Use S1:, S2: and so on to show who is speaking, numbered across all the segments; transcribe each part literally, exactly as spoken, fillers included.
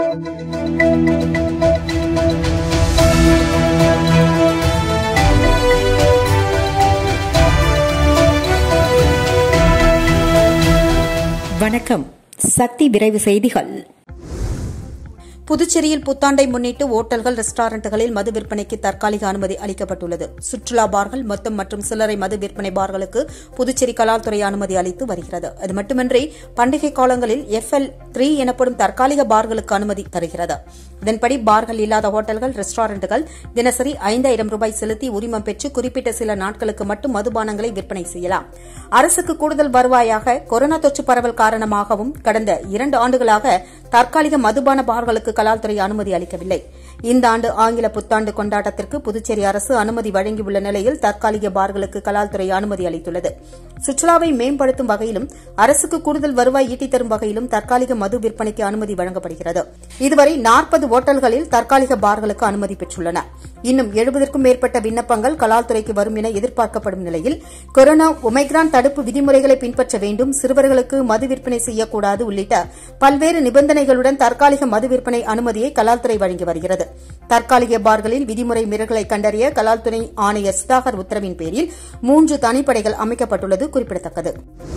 S1: வணக்கம். சக்தி விரைவு செய்திகள். புதுச்சேரியில் புத்தாண்டை முன்னிட்டு ஓட்டல்கள், ரெஸ்டாரண்ட்டுகளில் மது விற்பனைக்கு தற்காலிக அனுமதி அளிக்கப்பட்டுள்ளது. சுற்றுலா பார்கள், மொத்தம் மற்றும் சில்லறை மது விற்பனை பார்களுக்கு புதுச்சேரி கலால்துறை அனுமதி அளித்து வருகிறது. அது மட்டுமின்றி பண்டிகை காலங்களில் எஃப் எல் த்ரீ எனப்படும் தற்காலிக பார்களுக்கு அனுமதி தருகிறது. இதன்படி பார்கள் இல்லாத ஹோட்டல்கள், ரெஸ்டாரண்ட்டுகள் தினசரி ஐந்தாயிரம் ரூபாய் செலுத்தி உரிமம் பெற்று குறிப்பிட்ட சில நாட்களுக்கு மட்டும் மதுபானங்களை விற்பனை செய்யலாம். அரசுக்கு கூடுதல் வருவாயாக கொரோனா தொற்று பரவல் காரணமாகவும் கடந்த இரண்டு ஆண்டுகளாக தற்காலிக மதுபான பார்களுக்கு கலால்துறை அனுமதி அளிக்கவில்லை. இந்த ஆண்டு ஆங்கில புத்தாண்டு கொண்டாட்டத்திற்கு புதுச்சேரி அரசு அனுமதி வழங்கியுள்ள நிலையில் தற்காலிக பார்களுக்கு கலால்துறை அனுமதி அளித்துள்ளது. சுற்றுலாவை மேம்படுத்தும் வகையிலும் அரசுக்கு கூடுதல் வருவாய் ஈட்டித் தரும் வகையிலும் தற்காலிக மது விற்பனைக்கு அனுமதி வழங்கப்படுகிறது. இதுவரை நாற்பது ஓட்டல்களில் தற்காலிக பார்களுக்கு அனுமதி பெற்றுள்ளன. இன்னும் எழுபதற்கும் மேற்பட்ட விண்ணப்பங்கள் கலால்துறைக்கு வரும் என எதிர்பார்க்கப்படும் நிலையில் கொரோனா ஒமைக்ரான் தடுப்பு விதிமுறைகளை பின்பற்ற வேண்டும், சிறுவர்களுக்கு மது விற்பனை செய்யக்கூடாது உள்ளிட்ட பல்வேறு நிபந்தனைகளுடன் தற்காலிக மது விற்பனை அனுமதியை கலால்துறை வழங்கி வருகிறது. தற்காலிக பார்களில் விதிமுறை மீறல்களை கண்டறிய கலால்துறை ஆணையர் சுதாகர் உத்தரவின் பேரில் மூன்று தனிப்படைகள் அமைக்கப்பட்டுள்ளது குறிப்பிடத்தக்கது.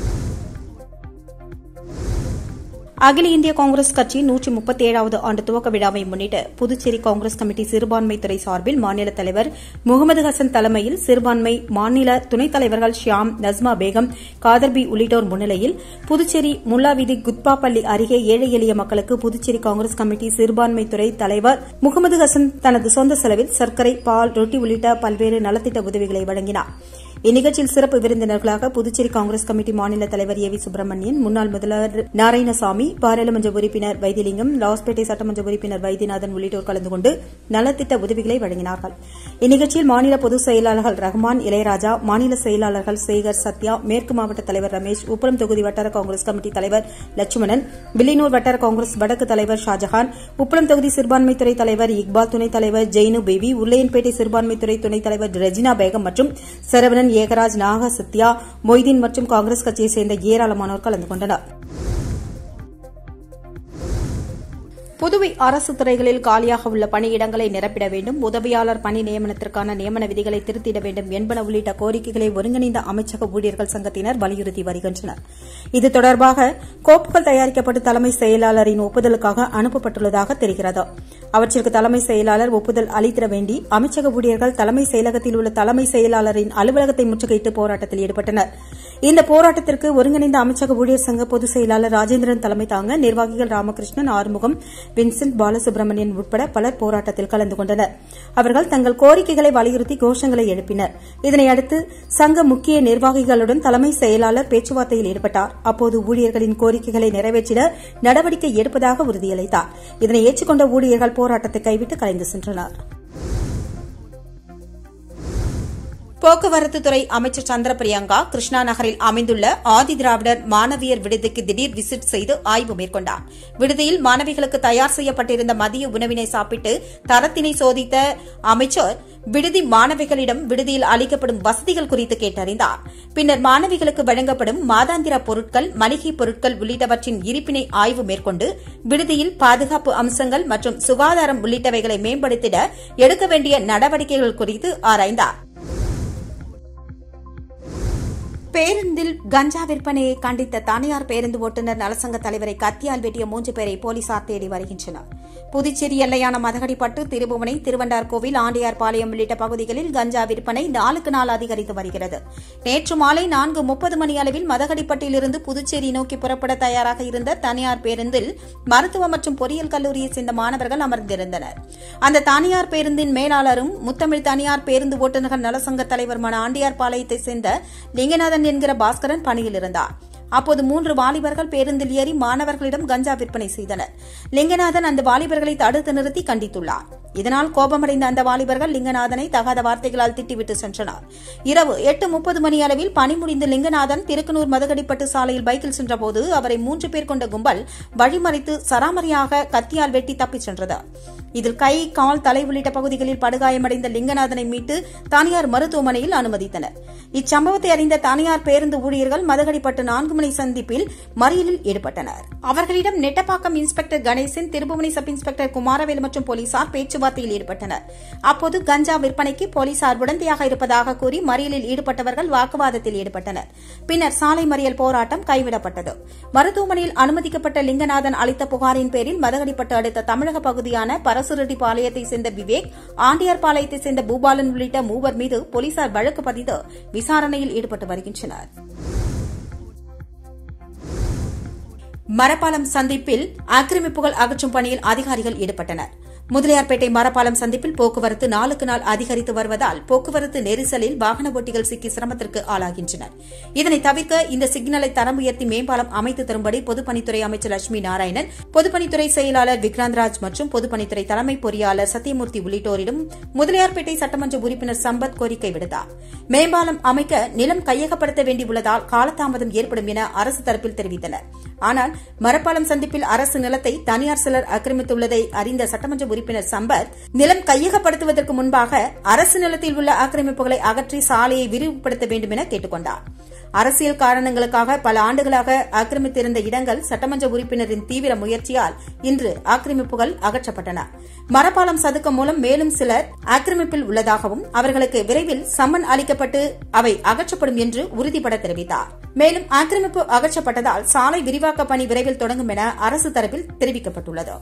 S1: அகில இந்திய காங்கிரஸ் கட்சி நூற்றி முப்பத்தி ஏழாவது ஆண்டு துவக்க விழாவை முன்னிட்டு புதுச்சேரி காங்கிரஸ் கமிட்டி சிறுபான்மை துறை சார்பில் மாநில தலைவர் முகமது ஹசன் தலைமையில் சிறுபான்மை மாநில துணைத் தலைவர்கள் ஷியாம், நஸ்மா பேகம், காதர்பி உள்ளிட்டோர் முன்னிலையில் புதுச்சேரி முல்லாவீதி குத்பாப்பள்ளி அருகே ஏழை எளிய மக்களுக்கு புதுச்சேரி காங்கிரஸ் கமிட்டி சிறுபான்மை துறை தலைவர் முகமது ஹசன் தனது சொந்த செலவில் சர்க்கரை, பால், ரொட்டி உள்ளிட்ட பல்வேறு நலத்திட்ட உதவிகளை வழங்கினார். இந்நிகழ்ச்சியில் சிறப்பு விருந்தினர்களாக புதுச்சேரி காங்கிரஸ் கமிட்டி மாநில தலைவர் ஏ வி சுப்பிரமணியன், முன்னாள் முதல்வர் நாராயணசாமி, பாராளுமன்ற உறுப்பினர் வைத்திலிங்கம், லாஸ்பேட்டை சட்டமன்ற உறுப்பினர் வைத்தியநாதன் உள்ளிட்டோர் கலந்து கொண்டு நலத்திட்ட உதவிகளை வழங்கினார்கள். இந்நிகழ்ச்சியில் மாநில பொதுச் செயலாளர்கள் ரஹ்மான், இளையராஜா, மாநில செயலாளர்கள் சேகர், சத்யா, மேற்கு மாவட்ட தலைவர் ரமேஷ், உப்பளம் தொகுதி வட்டார காங்கிரஸ் கமிட்டி தலைவர் லட்சுமணன், வில்லியனூர் வட்டார காங்கிரஸ் வடக்கு தலைவர் ஷாஜஹான், உப்பளம் தொகுதி சிறுபான்மைத்துறை தலைவர் இக்பால், துணைத் தலைவர் ஜெயினு பேபி, உருளையன்பேட்டை சிறுபான்மைத்துறை துணைத் தலைவர் ரெஜினா பேகம் மற்றும் சரவணன், ஏகராஜ், நாக, சத்யா, மொய்தீன் மற்றும் காங்கிரஸ் கட்சியைச் சேர்ந்த ஏராளமானோர் கலந்து கொண்டனர். புதுவை அரசு துறைகளில் காலியாக உள்ள பணியிடங்களை நிரப்பிட வேண்டும், உதவியாளர் பணி நியமனத்திற்கான நியமன விதிகளை திருத்திட வேண்டும் என்பன உள்ளிட்ட கோரிக்கைகளை ஒருங்கிணைந்த அமைச்சக ஊழியர்கள் சங்கத்தினர் வலியுறுத்தி வருகின்றனர். இது தொடர்பாக கோப்புகள் தயாரிக்கப்பட்டு தலைமை செயலாளரின் ஒப்புதலுக்காக அனுப்பப்பட்டுள்ளதாக தெரிகிறது. அவற்றிற்கு தலைமை செயலாளர் ஒப்புதல் அளித்திட வேண்டி அமைச்சக ஊழியர்கள் தலைமை செயலகத்தில் உள்ள தலைமை செயலாளரின் அலுவலகத்தை முற்றுகையிட்டு போராட்டத்தில் ஈடுபட்டனர். இந்த போராட்டத்திற்கு ஒருங்கிணைந்த அமைச்சக ஊழியர் சங்க பொதுச் செயலாளர் ராஜேந்திரன் தலைமை தாங்க நிர்வாகிகள் ராமகிருஷ்ணன், ஆறுமுகம், வின்சென்ட், பாலசுப்ரமணியன் உட்பட பலர் போராட்டத்தில் கலந்து கொண்டனர். அவர்கள் தங்கள் கோரிக்கைகளை வலியுறுத்தி கோஷங்களை எழுப்பினர். இதனையடுத்து சங்க முக்கிய நிர்வாகிகளுடன் தலைமை செயலாளர் பேச்சுவார்த்தையில் ஈடுபட்டார். அப்போது ஊழியர்களின் கோரிக்கைகளை நிறைவேற்றிட நடவடிக்கை எடுப்பதாக உறுதியளித்தார். இதனை ஏற்றுக்கொண்ட ஊழியர்கள் போராட்டத்தை கைவிட்டு கலைந்து சென்றனர். போக்குவரத்துத்துறை அமைச்சர் சந்திர பிரியங்கா கிருஷ்ணா நகரில் அமைந்துள்ள ஆதி திராவிடர் மாணவியர் விடுதிக்கு திடீர் விசிட் செய்து ஆய்வு மேற்கொண்டார். விடுதியில் மாணவிகளுக்கு தயார் செய்யப்பட்டிருந்த மதிய உணவினை சாப்பிட்டு தரத்தினை சோதித்த அமைச்சர் விடுதி மாணவிகளிடம் விடுதியில் அளிக்கப்படும் வசதிகள் குறித்து கேட்டறிந்தார். பின்னர் மாணவிகளுக்கு வழங்கப்படும் மாதாந்திர பொருட்கள், மளிகை பொருட்கள் உள்ளிட்டவற்றின் இருப்பினை ஆய்வு மேற்கொண்டு விடுதியில் பாதுகாப்பு அம்சங்கள் மற்றும் சுகாதாரம் உள்ளிட்டவைகளை மேம்படுத்திட எடுக்க வேண்டிய நடவடிக்கைகள் குறித்து ஆராய்ந்தார். பேருந்தில் கஞ்சா விற்பனையை கண்டித்த தனியார் பேருந்து ஓட்டுநர் நலசங்க தலைவரை கத்தியால் வெட்டிய மூன்று பேரை போலீசார் தேடி வருகின்றனர். புதுச்சேரி எல்லையான மதகடிப்பட்டு, திருபுவனை, திருவண்டார்கோவில், ஆண்டியார்பாளையம் உள்ளிட்ட பகுதிகளில் கஞ்சா விற்பனை நாளுக்கு நாள் அதிகரித்து வருகிறது. நேற்று மாலை நான்கு முப்பது மணி அளவில் மதகடிப்பட்டிலிருந்து புதுச்சேரி நோக்கி புறப்பட தயாராக இருந்த தனியார் பேருந்தில் மருத்துவ மற்றும் பொறியியல் கல்லூரியைச் சேர்ந்த மாணவர்கள் அமர்ந்திருந்தனர். அந்த தனியார் பேருந்தின் மேலாளரும் முத்தமிழ் தனியார் பேருந்து ஓட்டுநர்கள் நலசங்க தலைவருமான ஆண்டியார்பாளையத்தைச் சேர்ந்த லிங்கநாதன் என்கிற பாஸ்கரன் பணியில் இருந்தார். அப்போது மூன்று வாலிபர்கள் பேருந்தில் ஏறி மாணவர்களிடம் கஞ்சா விற்பனை செய்தனர். லிங்கநாதன் அந்த வாலிபர்களை தடுத்து நிறுத்தி கண்டித்துள்ளார். இதனால் கோபமடைந்த அந்த வாலிபர்கள் லிங்கநாதனை தகாத வார்த்தைகளால் திட்டிவிட்டு சென்றனர். இரவு எட்டு முப்பது மணி அளவில் பணி முடிந்த லிங்கநாதன் திருக்கனூர் மதகடிப்பட்டு சாலையில் பைக்கில் சென்றபோது அவரை மூன்று பேர் கொண்ட கும்பல் வழிமறித்து சராமரியாக கத்தியால் வெட்டி தப்பிச் சென்றது. இதில் கை, கால், தலை உள்ளிட்ட பகுதிகளில் படுகாயமடைந்த லிங்கநாதனை மீட்டு தனியார் மருத்துவமனையில் அனுமதித்தனர். இச்சம்பவத்தை அறிந்த தனியார் பேருந்து ஊழியர்கள் மதகடிப்பட்டு நான்கு மணி சந்திப்பில் மறியலில் ஈடுபட்டனர். அவர்களிடம் Nettapakkam inspector Ganesan, Thirubuvanai sub inspector Kumaravelu மற்றும் போலீசார் பேச்சுவார்த்தையில் ஈடுபட்டனர். அப்போது கஞ்சா விற்பனைக்கு போலீசார் உடந்தையாக இருப்பதாக கூறி மறியலில் ஈடுபட்டவர்கள் வாக்குவாதத்தில் ஈடுபட்டனர். பின்னர் சாலை மறியல் போராட்டம் கைவிடப்பட்டது. மருத்துவமனையில் அனுமதிக்கப்பட்ட லிங்கநாதன் அளித்த புகாரின் பேரில் மதகடிப்பட்டு அடுத்த தமிழக பகுதியான பரசுரெட்டி பாளையத்தை சேர்ந்த விவேக், ஆண்டியார் பாளையத்தை சேர்ந்த பூபாலன் உள்ளிட்ட மூவர் மீது போலீசார் வழக்கு பதிந்து விசாரணையில் ஈடுபட்டு வருகின்றனர். மரப்பாலம் சந்திப்பில் ஆக்கிரமிப்புகள் அகற்றும் பணியில் அதிகாரிகள் ஈடுபட்டனர். முதலியார்பேட்டை மரப்பாலம் சந்திப்பில் போக்குவரத்து நாளுக்கு நாள் அதிகரித்து வருவதால் போக்குவரத்து நெரிசலில் வாகன ஓட்டிகள் சிக்கி சிரமத்திற்கு ஆளாகின்றனர். இதனை தவிர்க்க இந்த சிக்னலை தரம் உயர்த்தி மேம்பாலம் அமைத்து தரும்படி பொதுப்பணித்துறை அமைச்சர் லட்சுமி நாராயணன், பொதுப்பணித்துறை செயலாளர் விக்ராந்த்ராஜ் மற்றும் பொதுப்பணித்துறை தலைமை பொறியாளர் சத்தியமூர்த்தி உள்ளிட்டோரிடம் முதலியார்பேட்டை சட்டமன்ற உறுப்பினர் சம்பத் கோரிக்கை விடுத்தார். மேம்பாலம் அமைக்க நிலம் கையகப்படுத்த வேண்டியுள்ளதால் காலதாமதம் ஏற்படும் என அரசு தரப்பில் தெரிவித்தனர். ஆனால் மரப்பாலம் சந்திப்பில் அரசு நிலத்தை தனியார் சிலர் ஆக்கிரமித்துள்ளதை அறிந்த சட்டமன்ற உறுப்பினர் சம்பத், நிலம் கையகப்படுத்துவதற்கு முன்பாக அரசு நிலத்தில் உள்ள ஆக்கிரமிப்புகளை அகற்றி சாலையை விரிவுபடுத்த வேண்டும் என கேட்டுக் கொண்டார். அரசியல் காரணங்களுக்காக பல ஆண்டுகளாக ஆக்கிரமித்திருந்த இடங்கள் சட்டமன்ற உறுப்பினரின் தீவிர முயற்சியால் இன்று ஆக்கிரமிப்புகள் அகற்றப்பட்டன. மரப்பாலம் சதுக்கம் மூலம் மேலும் சிலர் ஆக்கிரமிப்பில் உள்ளதாகவும் அவர்களுக்கு விரைவில் சம்மன் அளிக்கப்பட்டு அவை அகற்றப்படும் என்று உறுதிபட தெரிவித்தார். மேலும் ஆக்கிரமிப்பு அகற்றப்பட்டதால் சாலை விரிவாக்க பணி விரைவில் தொடங்கும் என அரசு தரப்பில் தெரிவிக்கப்பட்டுள்ளது.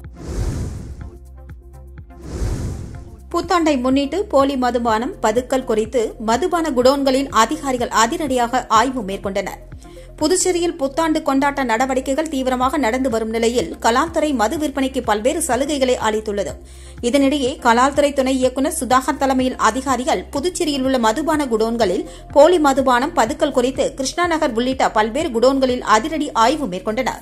S1: புத்தாண்டை முன்னிட்டு போலி மதுபானம், பதுக்கல் குறித்து மதுபான குடோன்களில் அதிகாரிகள் அதிரடியாக ஆய்வு மேற்கொண்டனர். புதுச்சேரியில் புத்தாண்டு கொண்டாட்ட நடவடிக்கைகள் தீவிரமாக நடந்து வரும் நிலையில் கலால்துறை மது விற்பனைக்கு பல்வேறு சலுகைகளை அளித்துள்ளது. இதனிடையே கலால்துறை துணை இயக்குநர் சுதாகர் தலைமையில் அதிகாரிகள் புதுச்சேரியில் உள்ள மதுபான குடோன்களில் போலி மதுபானம், பதுக்கல் குறித்து கிருஷ்ணா நகர் உள்ளிட்ட பல்வேறு குடோன்களில் அதிரடி ஆய்வு மேற்கொண்டனர்.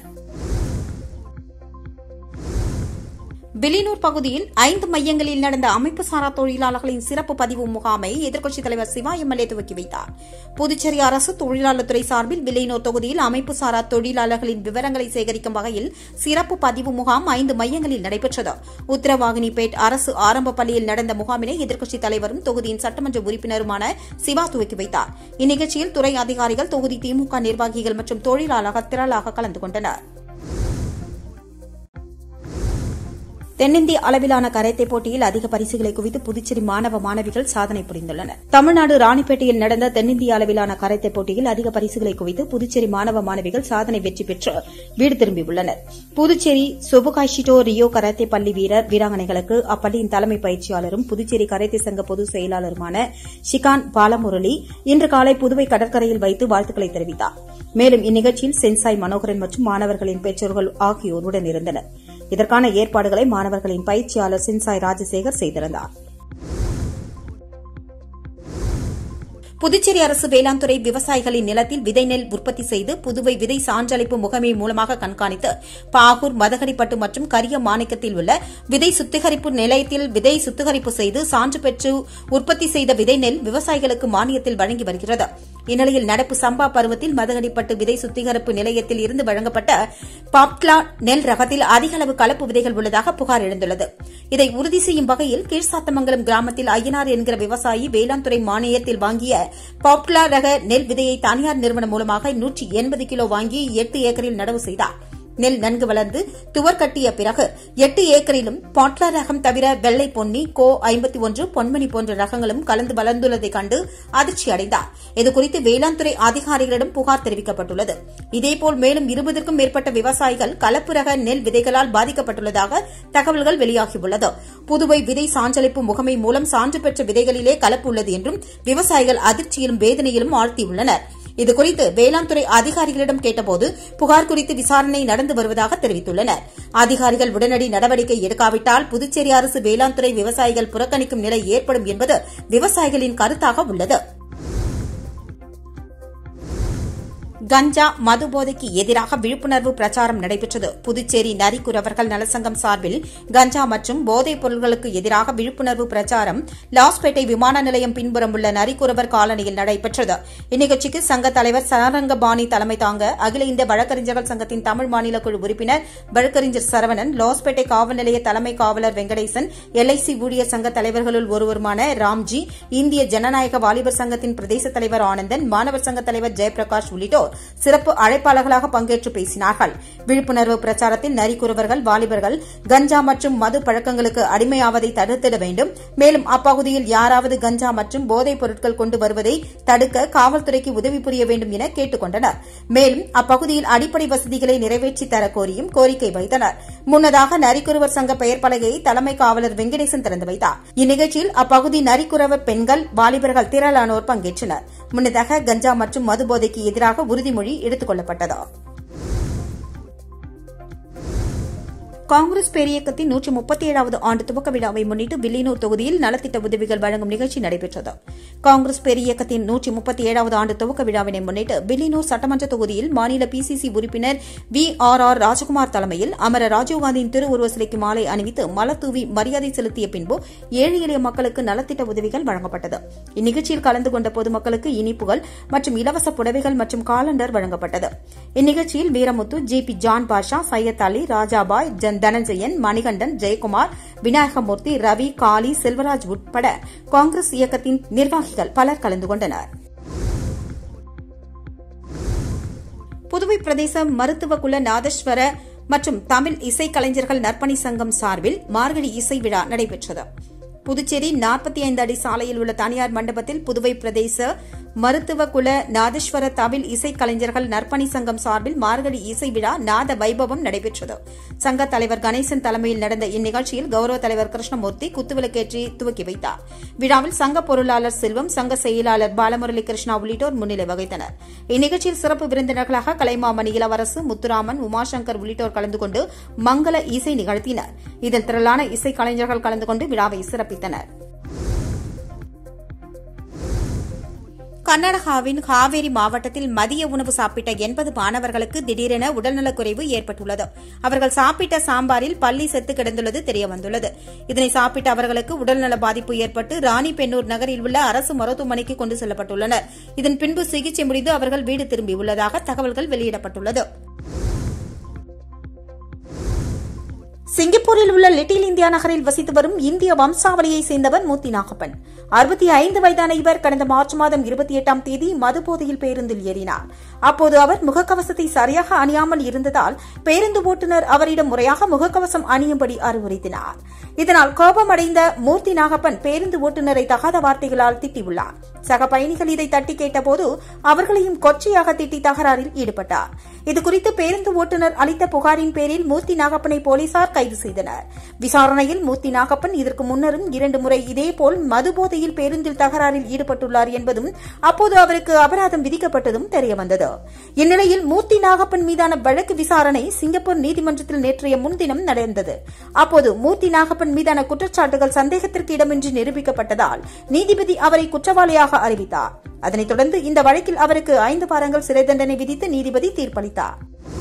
S1: வில்லியனூர் பகுதியில் ஐந்து மையங்களில் நடந்த அமைப்பு சாரா தொழிலாளர்களின் சிறப்பு பதிவு முகாமை எதிர்க்கட்சித் தலைவர் சிவா எம்எல்ஏ துவக்கி வைத்தார். புதுச்சேரி அரசு தொழிலாளர் துறை சார்பில் வில்லியனூர் தொகுதியில் அமைப்பு சாரா தொழிலாளர்களின் விவரங்களை சேகரிக்கும் வகையில் சிறப்பு பதிவு முகாம் ஐந்து மையங்களில் நடைபெற்றது. உத்தரவாகினிபேட் அரசு ஆரம்ப பள்ளியில் நடந்த முகாமினை எதிர்க்கட்சித் தலைவரும் தொகுதியின் சட்டமன்ற உறுப்பினருமான சிவா துவக்கி வைத்தார். இந்நிகழ்ச்சியில் துறை அதிகாரிகள், தொகுதி திமுக நிர்வாகிகள் மற்றும் தொழிலாளர்கள் திரளாக கலந்து கொண்டனர். தென்னிந்திய அளவிலான கராத்தே போட்டியில் அதிக பரிசுகளை குவித்து புதுச்சேரி மாணவ மாணவிகள் சாதனை புரிந்துள்ளனர். தமிழ்நாடு ராணிப்பேட்டையில் நடந்த தென்னிந்திய அளவிலான கராத்தே போட்டியில் அதிக பரிசுகளை குவித்து புதுச்சேரி மாணவ மாணவிகள் சாதனை வெற்றி பெற்று வீடு திரும்பியுள்ளனர். புதுச்சேரி சுபுகாஷிட்டோ ரியோ கராத்தே பள்ளி வீரர் வீராங்கனைகளுக்கு அப்பள்ளியின் தலைமை பயிற்சியாளரும் புதுச்சேரி கராத்தே சங்க பொதுச் செயலாளருமான ஷிகான் பாலமுரளி இன்று காலை புதுவை கடற்கரையில் வைத்து வாழ்த்துக்களை தெரிவித்தார். மேலும் இந்நிகழ்ச்சியில் சென்சாய் மனோகரன் மற்றும் மாணவர்களின் பெற்றோர்கள் ஆகியோர் உடனிருந்தனர். இதற்கான ஏற்பாடுகளை மாணவர்களின் பயிற்சியாளர் சென்சாய் ராஜசேகர் செய்திருந்தார். புதுச்சேரி அரசு வேளாண் துறை விவசாயிகளின் நிலத்தில் விதை நெல் உற்பத்தி செய்து புதுவை விதை சான்றளிப்பு முகமை மூலமாக கண்காணித்து பாகூர், மதகடிப்பட்டு மற்றும் கரிய மாணிக்கத்தில் உள்ள விதை சுத்திகரிப்பு நிலையத்தில் விதை சுத்திகரிப்பு செய்து சான்று பெற்று உற்பத்தி செய்த விதை நெல் விவசாயிகளுக்கு மானியத்தில் வழங்கி வருகிறது. இந்நிலையில் நடப்பு சம்பா பருவத்தில் மதகடிப்பட்டு விதை சுத்திகரிப்பு நிலையத்தில் இருந்து வழங்கப்பட்ட பாப்ட்லா நெல் ரகத்தில் அதிக அளவு கலப்பு விதைகள் உள்ளதாக புகார் எழுந்துள்ளது. இதை உறுதி செய்யும் வகையில் கீழ்சாத்தமங்கலம் கிராமத்தில் ஐயனார் என்கிற விவசாயி வேளாண் துறை மானியத்தில் வாங்கிய பாப்ட்லா ரக நெல் விதையை தனியார் நிறுவனம் மூலமாக நூற்றி எண்பது கிலோ வாங்கி எட்டு ஏக்கரில் நடவு செய்தார். நெல் நன்கு வளர்ந்து துவர் கட்டிய பிறகு எட்டு ஏக்கரிலும் பாட்லா ரகம் தவிர வெள்ளை பொன்னி, கோ ஐம்பத்தி ஒன்று, பொன்மணி போன்ற ரகங்களும் கலந்து வளர்ந்துள்ளதை கண்டு அதிர்ச்சி அடைந்தார். இதுகுறித்து வேளாண் துறை அதிகாரிகளிடம் புகார் தெரிவிக்கப்பட்டுள்ளது. இதேபோல் மேலும் இருபதுக்கும் மேற்பட்ட விவசாயிகள் கலப்பு ரக நெல் விதைகளால் பாதிக்கப்பட்டுள்ளதாக தகவல்கள் வெளியாகியுள்ளது. புதுவை விதை சான்றளிப்பு முகமை மூலம் சான்று பெற்ற விதைகளிலே கலப்பு உள்ளது என்றும் விவசாயிகள் அதிர்ச்சியிலும் வேதனையிலும் ஆழ்த்தியுள்ளனர். இதுகுறித்து வேளாண் துறை அதிகாரிகளிடம் கேட்டபோது புகார் குறித்து விசாரணை நடந்து வருவதாக தெரிவித்துள்ளனர். அதிகாரிகள் உடனடி நடவடிக்கை எடுக்காவிட்டால் புதுச்சேரி அரசு வேளாண் துறை விவசாயிகள் புறக்கணிக்கும் நிலை ஏற்படும் என்பது விவசாயிகளின் கருத்தாக உள்ளது. கஞ்சா மது போதைக்கு எதிராக விழிப்புணர்வு பிரச்சாரம் நடைபெற்றது. புதுச்சேரி நரிக்குறவர்கள் நலசங்கம் சார்பில் கஞ்சா மற்றும் போதைப் பொருட்களுக்கு எதிராக விழிப்புணர்வு பிரச்சாரம் லாஸ்பேட்டை விமான நிலையம் பின்புறம் உள்ள நரிக்குறவர் காலனியில் நடைபெற்றது. இந்நிகழ்ச்சிக்கு சங்க தலைவர் சரங்கபாணி தலைமை தாங்க அகில இந்திய வழக்கறிஞர்கள் சங்கத்தின் தமிழ் மாநில குழு உறுப்பினர் வழக்கறிஞர் சரவணன், லாஸ்பேட்டை காவல் நிலைய தலைமை காவலர் வெங்கடேசன், எல்ஐசி ஊழியர் சங்க தலைவர்களுள் ஒருவருமான ராம்ஜி, இந்திய ஜனநாயக வாலிபர் சங்கத்தின் பிரதேச தலைவர் ஆனந்தன், மாணவர் சங்க தலைவர் ஜெயபிரகாஷ் உள்ளிட்டோர் சிறப்பு அழைப்பாளர்களாக பங்கேற்று பேசினார்கள். விழிப்புணர்வு பிரச்சாரத்தில் நரிக்குறவர்கள் வாலிபர்கள் கஞ்சா மற்றும் மது பழக்கங்களுக்கு அடிமையாவதை தடுத்திட வேண்டும். மேலும் அப்பகுதியில் யாராவது கஞ்சா மற்றும் போதைப் பொருட்கள் கொண்டு வருவதை தடுக்க காவல்துறைக்கு உதவி புரிய வேண்டும் என கேட்டுக் கொண்டனர். மேலும் அப்பகுதியில் அடிப்படை வசதிகளை நிறைவேற்றி தர கோரியும் கோரிக்கை வைத்தனர். முன்னதாக நரிக்குறவர் சங்க பெயர் பலகையை தலைமை காவலர் வெங்கடேசன் திறந்து வைத்தார். இந்நிகழ்ச்சியில் அப்பகுதி நரிக்குறவர் பெண்கள், வாலிபர்கள் திரளானோர் பங்கேற்றனர். முன்னதாக கஞ்சா மற்றும் மது போதைக்கு எதிராக உறுதிமொழி எடுத்துக் கொள்ளப்பட்டது. காங்கிரஸ் பேரியக்கத்தின் நூற்றி முப்பத்தி ஏழாவது ஆண்டு துவக்க விழாவை முன்னிட்டு வில்லியனூர் தொகுதியில் நலத்திட்ட உதவிகள் வழங்கும் நிகழ்ச்சி நடைபெற்றது. காங்கிரஸ் பேரியக்கத்தின் நூற்றி முப்பத்தி ஏழாவது ஆண்டு துவக்க விழாவினை முன்னிட்டு வில்லியனூர் சட்டமன்ற தொகுதியில் மாநில பிசிசி உறுப்பினர் வி ஆர் ஆர் ராஜகுமார் தலைமையில் அமர ராஜீவ்காந்தியின் திருவுருவ சிலைக்கு மாலை அணிவித்து மலர்தூவி மரியாதை செலுத்திய பின்பு ஏழை எளிய மக்களுக்கு நலத்திட்ட உதவிகள் வழங்கப்பட்டது. இந்நிகழ்ச்சியில் கலந்து கொண்ட பொதுமக்களுக்கு இனிப்புகள் மற்றும் இலவச புடவைகள் மற்றும் காலண்டர் வழங்கப்பட்டது. இந்நிகழ்ச்சியில் Veeramuthu, G P John Basha, Syed Ali, Rajabai, Dhananjayan, Manikandan, Jayakumar, Vinayagamoorthy, Ravi, Kali, Selvaraj உட்பட காங்கிரஸ் இயக்கத்தின் நிர்வாகிகள் பலர் கலந்து கொண்டனர். புதுவை பிரதேச மருத்துவ குல நாதஸ்வர மற்றும் தமிழ் இசைக்கலைஞர்கள் நற்பணி சங்கம் சார்பில் மார்கழி இசை விழா நடைபெற்றது. புதுச்சேரி நாற்பத்தி ஐந்து அடி சாலையில் உள்ள தனியார் மண்டபத்தில் புதுவை பிரதேச மருத்துவ குல நாதஸ்வர தமிழ் இசைக்கலைஞர்கள் நற்பணி சங்கம் சார்பில் மார்கழி இசை விழா நாத வைபவம் நடைபெற்றது. சங்க தலைவர் கணேசன் தலைமையில் நடந்த இந்நிகழ்ச்சியில் கௌரவ தலைவர் கிருஷ்ணமூர்த்தி குத்துவிளக்கேற்றி துவக்கி வைத்தார். விழாவில் சங்க பொருளாளர் செல்வம், சங்க செயலாளர் பாலமுரளி கிருஷ்ணா உள்ளிட்டோர் முன்னிலை வகித்தனர். இந்நிகழ்ச்சியில் சிறப்பு விருந்தினர்களாக கலைமாமணி இளவரசு, முத்துராமன், உமாசங்கர் உள்ளிட்டோர் கலந்து கொண்டு மங்கள இசை நிகழ்த்தினர். இதில் திரளான இசைக்கலைஞர்கள் கலந்து கொண்டு விழாவை சிறப்பித்தனர். கர்நாடகாவின் காவேரி மாவட்டத்தில் மதிய உணவு சாப்பிட்ட எண்பது மாணவர்களுக்கு திடீரென உடல்நலக்குறைவு ஏற்பட்டுள்ளது. அவர்கள் சாப்பிட்ட சாம்பாரில் பல்லி செத்து கிடந்துள்ளது தெரியவந்துள்ளது. இதனை சாப்பிட்ட அவர்களுக்கு உடல்நல பாதிப்பு ஏற்பட்டு ராணிபென்னூர் நகரில் உள்ள அரசு மருத்துவமனைக்கு கொண்டு செல்லப்பட்டுள்ளனர். இதன் பின்பு சிகிச்சை முடிந்து அவர்கள் வீடு திரும்பியுள்ளதாக தகவல்கள் வெளியிடப்பட்டுள்ளது. சிங்கப்பூரில் உள்ள லிட்டில் இந்தியா நகரில் வசித்து வரும் இந்திய வம்சாவளியை சேர்ந்தவர் மூர்த்தி நாகப்பன். அறுபத்தி ஐந்து வயதான இவர் கடந்த மார்ச் மாதம் இருபத்தி எட்டாம் தேதி மதுபோதையில் பேருந்தில் ஏறினார். அப்போது அவர் முகக்கவசத்தை சரியாக அணியாமல் இருந்ததால் பேருந்து ஓட்டுநர் அவரிடம் முறையாக முகக்கவசம் அணியும்படி அறிவுறுத்தினார். இதனால் கோபமடைந்த மூர்த்தி நாகப்பன் பேருந்து ஓட்டுநரை தகாத வார்த்தைகளால் திட்டியுள்ளார். சக பயணிகள் இதை தட்டி கேட்டபோது அவர்களையும் கொச்சையாக திட்டி தகராறில் ஈடுபட்டார். இதுகுறித்து பேருந்து ஓட்டுநர் அளித்த புகாரின் பேரில் மூர்த்தி நாகப்பனை போலீசார் கைது செய்தனர். விசாரணையில் மூர்த்தி நாகப்பன் இதற்கு முன்னரும் இரண்டு முறை இதேபோல் மதுபோதையில் பேருந்தில் தகராறில் ஈடுபட்டுள்ளார் என்பதும் அப்போது அவருக்கு அபராதம் விதிக்கப்பட்டதும் தெரியவந்தது. இந்நிலையில் மூர்த்தி நாகப்பன் மீதான வழக்கு விசாரணை சிங்கப்பூர் நீதிமன்றத்தில் நேற்றைய முன்தினம் நடந்தது. அப்போது மூர்த்தி நாகப்பன் மீதான குற்றச்சாட்டுகள் சந்தேகத்திற்கு இடமின்றி நிரூபிக்கப்பட்டதால் நீதிபதி அவரை குற்றவாளியாக அறிவித்தார். அதனைத் தொடர்ந்து இந்த வழக்கில் அவருக்கு ஐந்து வாரங்கள் சிறை தண்டனை விதித்து நீதிபதி தீர்ப்பளித்தார்.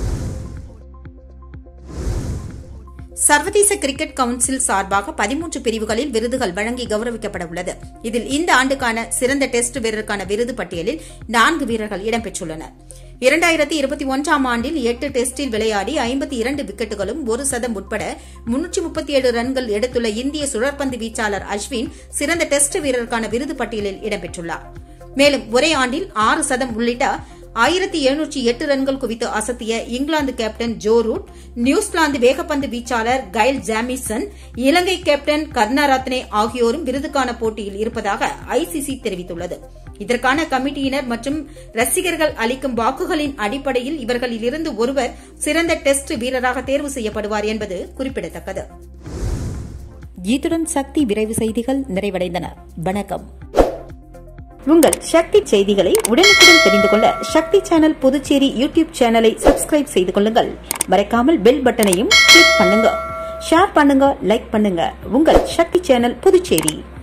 S1: சர்வதேச கிரிக்கெட் கவுன்சில் சார்பாக பதிமூன்று பிரிவுகளில் விருதுகள் வழங்கி கௌரவிக்கப்பட உள்ளது. இதில் இந்த ஆண்டுக்கான சிறந்த டெஸ்ட் வீரருக்கான விருது பட்டியலில் நான்கு வீரர்கள் இடம்பெற்றுள்ளனர். இரண்டாயிரத்தி இருபத்தி ஒன்றாம் ஆண்டில் எட்டு டெஸ்டில் விளையாடி ஐம்பத்தி இரண்டு விக்கெட்டுகளும் ஒரு சதம் உட்பட முன்னூற்றி முப்பத்தி ஏழு ரன்கள் எடுத்துள்ள இந்திய சுழற்பந்து வீச்சாளர் அஸ்வின் சிறந்த டெஸ்ட் வீரருக்கான விருது பட்டியலில் இடம்பெற்றுள்ளார். மேலும் ஒரே ஆண்டில் ஆறு சதம் உள்ளிட்ட ஆயிரத்தி எழுநூற்றி எட்டு ரன்கள் குவித்து அசத்திய இங்கிலாந்து கேப்டன் ஜோ ரூட், நியூசிலாந்து வேகப்பந்து வீச்சாளர் கைல் ஜாமிசன், இலங்கை கேப்டன் கருணாரத்னே ஆகியோரும் விருதுக்கான போட்டியில் இருப்பதாக ஐசிசி தெரிவித்துள்ளது. இதற்கான கமிட்டியினர் மற்றும் ரசிகர்கள் அளிக்கும் வாக்குகளின் அடிப்படையில் இவர்களில் இருந்து ஒருவர் சிறந்த டெஸ்ட் வீரராக தேர்வு செய்யப்படுவார் என்பது குறிப்பிடத்தக்கது. இத்துடன் சக்தி விரைவு செய்திகள் நிறைவடைந்தன. வணக்கம். உங்கள் சக்தி செய்திகளை உடனுக்குடன் தெரிந்து கொள்ள சக்தி சேனல் புதுச்சேரி யூடியூப் சேனலை சப்ஸ்கிரைப் செய்து கொள்ளுங்கள். மறக்காமல் பெல் பட்டனையும் கிளிக் பண்ணுங்க. ஷேர் பண்ணுங்க, லைக் பண்ணுங்க. உங்கள் சக்தி சேனல் புதுச்சேரி.